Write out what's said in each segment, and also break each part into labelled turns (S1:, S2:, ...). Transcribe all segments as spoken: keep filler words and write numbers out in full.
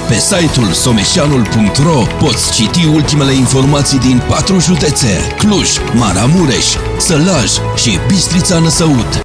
S1: Pe site-ul someșanul punct ro poți citi ultimele informații din patru județe: Cluj, Maramureș, Sălaj și Bistrița Năsăud.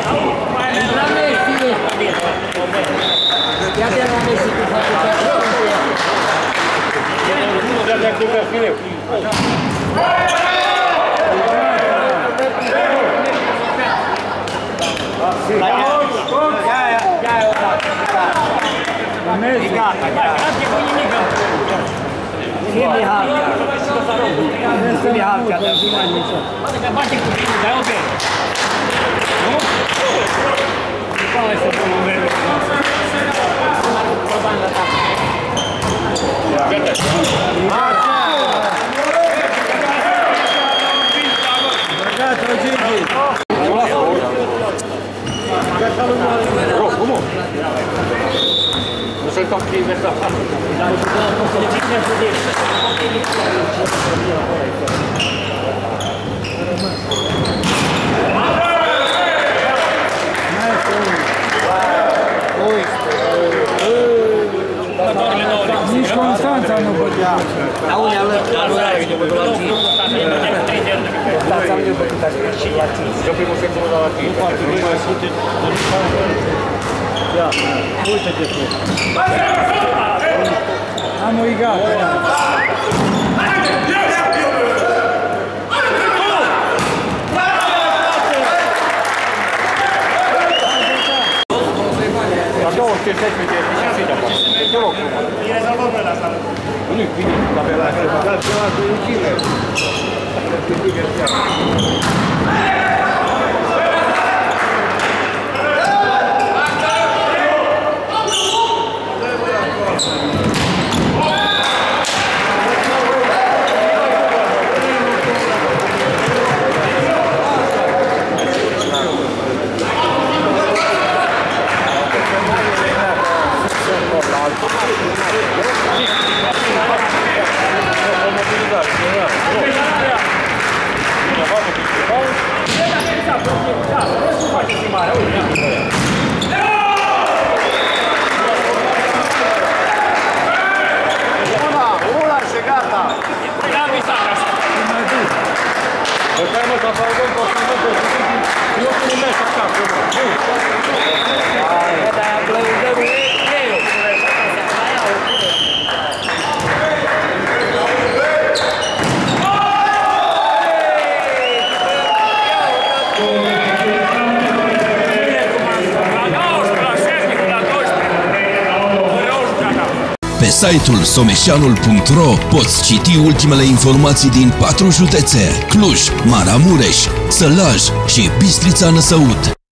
S2: Ya te Non sei tocchi in mezzo a fare.
S3: Nici Constanța nu putea.
S4: La unii am lăsat. Constanța nu i-a bătut așa.
S2: Eu primul sector la la cinci.
S3: Ia, uite-te tu. Am uigat.
S2: La douăsprezece de eficiență de acolo. Te rog frumos. Nu-i bine, la pe la să băgați ceva de închile.
S1: Pe site-ul someșanul punct ro poți citi ultimele informații din patru județe: Cluj, Maramureș, Sălaj și Bistrița Năsăud.